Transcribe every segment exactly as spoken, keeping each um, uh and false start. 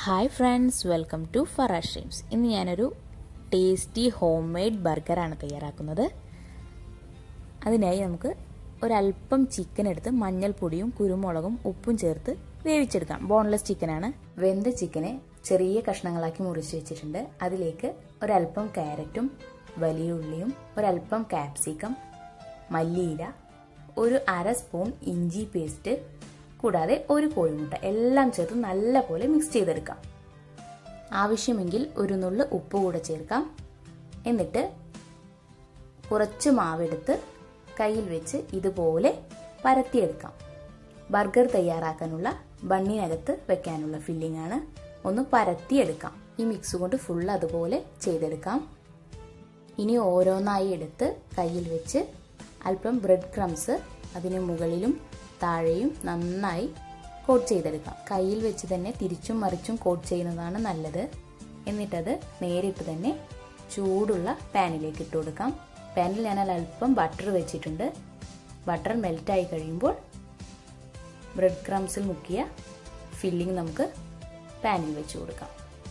Hi friends, welcome to Farash dreams. ഇന്ന് ഞാനൊരു tasty home made ബർഗറാണ് തയ്യാറാക്കുന്നത്. അതിനായി നമുക്ക് ഒരല്പം ചിക്കൻ എടുത്ത് മഞ്ഞൾപ്പൊടിയും കുരുമുളകും ഉപ്പും ചേർത്ത് വേവിച്ചെടുക്കാം. ബോൺലെസ് ചിക്കനാണ്. വെന്ത ചിക്കനെ ചെറിയ കഷ്ണങ്ങളാക്കി മുറിച്ച് വെച്ചിട്ടുണ്ട്. അതിലേക്ക് ഒരല്പം ക്യാരറ്റും വലിയ ഉള്ളിയും ഒരല്പം ക്യാപ്സിക്കം, മല്ലിയില, ഒരു അര സ്പൂൺ ഇഞ്ചി പേസ്റ്റ്, കൂടാതെ ഒരു കോഴിമുട്ട എല്ലാം ചേർത്ത് നല്ലപോലെ മിക്സ് ചെയ്തെടുക്കാം. ആവശ്യമെങ്കിൽ ഒരു നുള്ളു ഉപ്പ് കൂടെ ചേർക്കാം. എന്നിട്ട് കുറച്ച് മാവെടുത്ത് കയ്യിൽ വെച്ച് ഇതുപോലെ പരത്തിയെടുക്കാം. ബർഗർ തയ്യാറാക്കാനുള്ള ബണ്ണിനകത്ത് വെക്കാനുള്ള ഫില്ലിംഗ് ആണ്. ഒന്ന് പരത്തിയെടുക്കാം. ഈ മിക്സ് കൊണ്ട് ഫുൾ അതുപോലെ ചെയ്തെടുക്കാം. ഇനി ഓരോന്നായി എടുത്ത് കയ്യിൽ വെച്ച് അല്പം ബ്രെഡ് ക്രംസ് അതിന് മുകളിലും താഴെയും നന്നായി കോട്ട് ചെയ്തെടുക്കാം. കയ്യിൽ വെച്ച് തന്നെ തിരിച്ചും മറിച്ചും കോട്ട് ചെയ്യുന്നതാണ് നല്ലത്. എന്നിട്ടത് നേരിട്ട് തന്നെ ചൂടുള്ള പാനിലേക്ക് ഇട്ട് കൊടുക്കാം. പാനിൽ ഞാൻ അല്പം ബട്ടർ വെച്ചിട്ടുണ്ട്. ബട്ടർ മെൽറ്റായി കഴിയുമ്പോൾ ബ്രെഡ് ക്രംസിൽ മുക്കിയ ഫില്ലിംഗ് നമുക്ക് പാനിൽ വെച്ച് കൊടുക്കാം.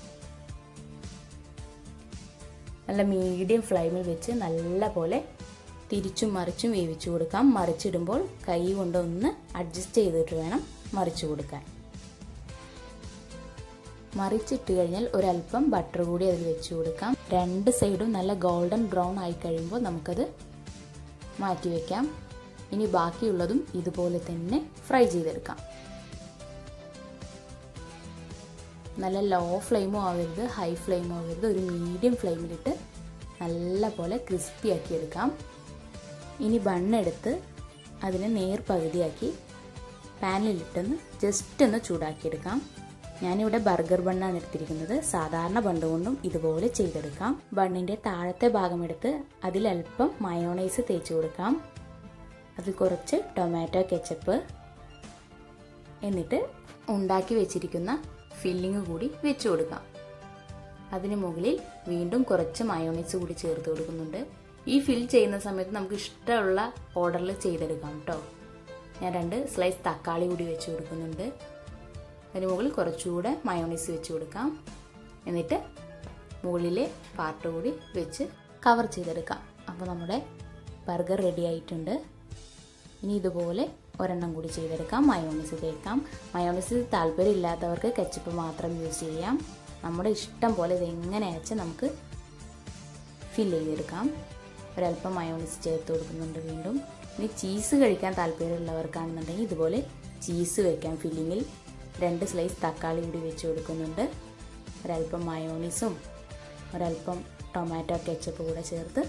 നല്ല മീഡിയം ഫ്ലെയിമിൽ വെച്ച് നല്ല പോലെ തിരിച്ചും മറിച്ചും വേവിച്ചു കൊടുക്കാം. മറിച്ചിടുമ്പോൾ കൈ കൊണ്ടൊന്ന് അഡ്ജസ്റ്റ് ചെയ്തിട്ട് വേണം മറിച്ചു കൊടുക്കാൻ. മറിച്ചിട്ട് കഴിഞ്ഞാൽ ഒരല്പം ബട്ടർ കൂടി അതിൽ വെച്ച് കൊടുക്കാം. രണ്ട് സൈഡും നല്ല ഗോൾഡൻ ബ്രൗൺ ആയി കഴിയുമ്പോൾ നമുക്കത് മാറ്റി വെക്കാം. ഇനി ബാക്കിയുള്ളതും ഇതുപോലെ തന്നെ ഫ്രൈ ചെയ്തെടുക്കാം. നല്ല ലോ ഫ്ലെയിമോ ആവരുത്, ഹൈ ഫ്ലെയിമോ ആവരുത്, ഒരു മീഡിയം ഫ്ലെയിമിലിട്ട് നല്ല പോലെ ക്രിസ്പി ആക്കി എടുക്കാം. ഇനി ബണ്ണെടുത്ത് അതിനെ നേർ പകുതിയാക്കി പാനിലിട്ടൊന്ന് ജസ്റ്റ് ഒന്ന് ചൂടാക്കിയെടുക്കാം. ഞാനിവിടെ ബർഗർ ബണ്ണാണ് എടുത്തിരിക്കുന്നത്. സാധാരണ ബണ്ണ് കൊണ്ടും ഇതുപോലെ ചെയ്തെടുക്കാം. ബണ്ണിൻ്റെ താഴത്തെ ഭാഗം എടുത്ത് അതിലൽപ്പം മയോണൈസ് തേച്ച് കൊടുക്കാം. അതിൽ കുറച്ച് ടൊമാറ്റോ കെച്ചപ്പ്, എന്നിട്ട് ഉണ്ടാക്കി വെച്ചിരിക്കുന്ന ഫില്ലിങ് കൂടി വെച്ച് കൊടുക്കാം. അതിന് മുകളിൽ വീണ്ടും കുറച്ച് മയോണൈസ് കൂടി ചേർത്ത് കൊടുക്കുന്നുണ്ട്. ഈ ഫിൽ ചെയ്യുന്ന സമയത്ത് നമുക്ക് ഇഷ്ടമുള്ള ഓർഡറിൽ ചെയ്തെടുക്കാം കേട്ടോ. ഞാൻ രണ്ട് സ്ലൈസ് തക്കാളി കൂടി വെച്ച് കൊടുക്കുന്നുണ്ട്. അതിന് മുകളിൽ കുറച്ചുകൂടെ മയോണൈസ് വെച്ച് കൊടുക്കാം. എന്നിട്ട് മുകളിലെ പാർട്ട് കൂടി വെച്ച് കവർ ചെയ്തെടുക്കാം. അപ്പോൾ നമ്മുടെ ബർഗർ റെഡി ആയിട്ടുണ്ട്. ഇനി ഇതുപോലെ ഒരെണ്ണം കൂടി ചെയ്തെടുക്കാം. മയോണൈസ് തേക്കാം. മയോണൈസ് താല്പര്യം ഇല്ലാത്തവർക്ക് കെച്ചപ്പ് മാത്രം യൂസ് ചെയ്യാം. നമ്മുടെ ഇഷ്ടം പോലെ ഇത് എങ്ങനെ വെച്ച് നമുക്ക് ഫിൽ ചെയ്തെടുക്കാം. ഒരല്പം മയോണൈസ് ചേർത്ത് കൊടുക്കുന്നുണ്ട് വീണ്ടും. ഇനി ചീസ് കഴിക്കാൻ താല്പര്യമുള്ളവർക്കാണെന്നുണ്ടെങ്കിൽ ഇതുപോലെ ചീസ് വെക്കാം. ഫില്ലിങ്ങിൽ രണ്ട് സ്ലൈസ് തക്കാളി കൂടി വെച്ച് കൊടുക്കുന്നുണ്ട്. ഒരല്പം മയോണൈസും ഒരല്പം ടൊമാറ്റോ കെച്ചപ്പ് കൂടെ ചേർത്ത്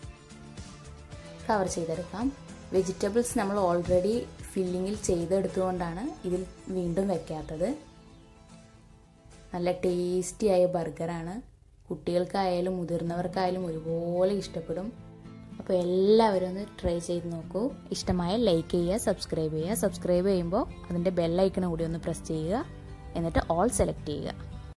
കവർ ചെയ്തെടുക്കാം. വെജിറ്റബിൾസ് നമ്മൾ ഓൾറെഡി ഫില്ലിങ്ങിൽ ചെയ്തെടുത്തുകൊണ്ടാണ് ഇതിൽ വീണ്ടും വെക്കാത്തത്. നല്ല ടേസ്റ്റിയായ ബർഗറാണ്. കുട്ടികൾക്കായാലും മുതിർന്നവർക്കായാലും ഒരുപോലെ ഇഷ്ടപ്പെടും. അപ്പോൾ എല്ലാവരും ഒന്ന് ട്രൈ ചെയ്ത് നോക്കൂ. ഇഷ്ടമായ ലൈക്ക് ചെയ്യുക, സബ്സ്ക്രൈബ് ചെയ്യുക. സബ്സ്ക്രൈബ് ചെയ്യുമ്പോൾ അതിൻ്റെ ബെൽ ഐക്കൺ കൂടി ഒന്ന് പ്രസ് ചെയ്യുക. എന്നിട്ട് ഓൾ സെലക്ട് ചെയ്യുക.